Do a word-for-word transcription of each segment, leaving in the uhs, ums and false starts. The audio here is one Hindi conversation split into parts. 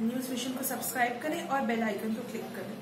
न्यूज़ विजन को सब्सक्राइब करें और बेल आइकन को क्लिक करें।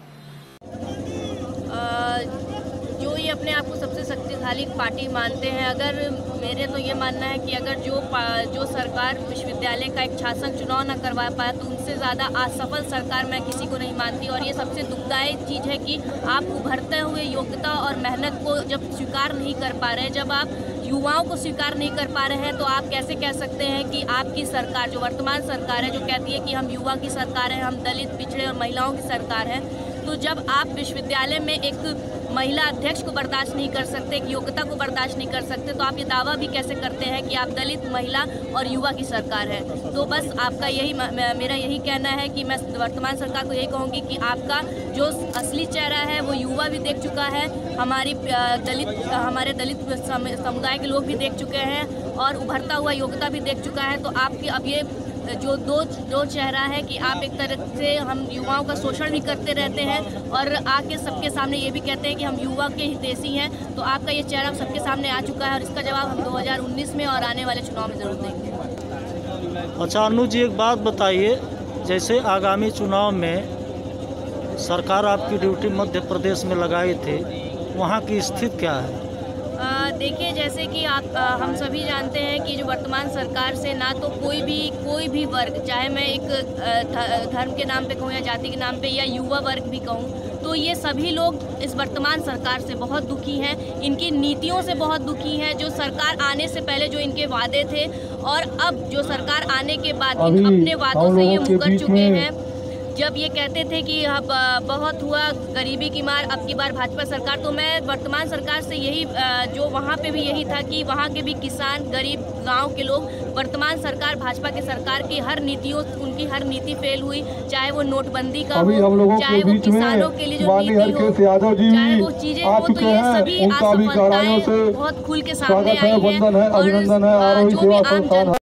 जो ये अपने आप को सबसे शक्तिशाली पार्टी मानते हैं, अगर मेरे तो ये मानना है कि अगर जो जो सरकार विश्वविद्यालय का एक शासन चुनाव ना करवा पाए तो उनसे ज़्यादा असफल सरकार मैं किसी को नहीं मानती। और ये सबसे दुखदायी चीज़ है कि आप उभरते हुए योग्यता और मेहनत को जब स्वीकार नहीं कर पा रहे, जब आप युवाओं को स्वीकार नहीं कर पा रहे हैं, तो आप कैसे कह सकते हैं कि आपकी सरकार, जो वर्तमान सरकार है, जो कहती है कि हम युवा की सरकार है, हम दलित, पिछड़े और महिलाओं की सरकार है, तो जब आप विश्वविद्यालय में एक महिला अध्यक्ष को बर्दाश्त नहीं कर सकते, एक योग्यता को बर्दाश्त नहीं कर सकते, तो आप ये दावा भी कैसे करते हैं कि आप दलित, महिला और युवा की सरकार है। तो बस आपका यही, मेरा यही कहना है कि मैं वर्तमान सरकार को यही कहूँगी कि आपका जो असली चेहरा है वो युवा भी देख चुका है, हमारी दलित हमारे दलित समुदाय के लोग भी देख चुके हैं और उभरता हुआ योग्यता भी देख चुका है। तो आपके अब ये जो दो दो चेहरा है कि आप एक तरह से हम युवाओं का शोषण भी करते रहते हैं और आके सबके सामने ये भी कहते हैं कि हम युवा के हितैषी हैं। तो आपका ये चेहरा सबके सामने आ चुका है और इसका जवाब हम दो हज़ार उन्नीस में और आने वाले चुनाव में जरूर देंगे। अच्छा अनु जी, एक बात बताइए, जैसे आगामी चुनाव में सरकार आपकी ड्यूटी मध्य प्रदेश में लगाई थी, वहाँ की स्थिति क्या है? देखिए, जैसे कि आप आ, हम सभी जानते हैं कि जो वर्तमान सरकार से ना तो कोई भी कोई भी वर्ग, चाहे मैं एक धर्म के नाम पे कहूँ या जाति के नाम पे या युवा वर्ग भी कहूँ, तो ये सभी लोग इस वर्तमान सरकार से बहुत दुखी हैं, इनकी नीतियों से बहुत दुखी हैं। जो सरकार आने से पहले जो इनके वादे थे और अब जो सरकार आने के बाद इन अपने वादों से ये मुकर चुके हैं। जब ये कहते थे कि अब बहुत हुआ गरीबी की मार, अब की बार भाजपा सरकार, तो मैं वर्तमान सरकार से यही, जो वहाँ पे भी यही था कि वहाँ के भी किसान, गरीब गांव के लोग वर्तमान सरकार, भाजपा के सरकार की हर नीतियों, उनकी हर नीति फेल हुई, चाहे वो नोटबंदी का हो, चाहे वो किसानों के लिए जो नीति हो, चाहे वो चीजें हो, तो ये सभी असफलताएं बहुत खुल के सामने आई हैं। और जो भी आम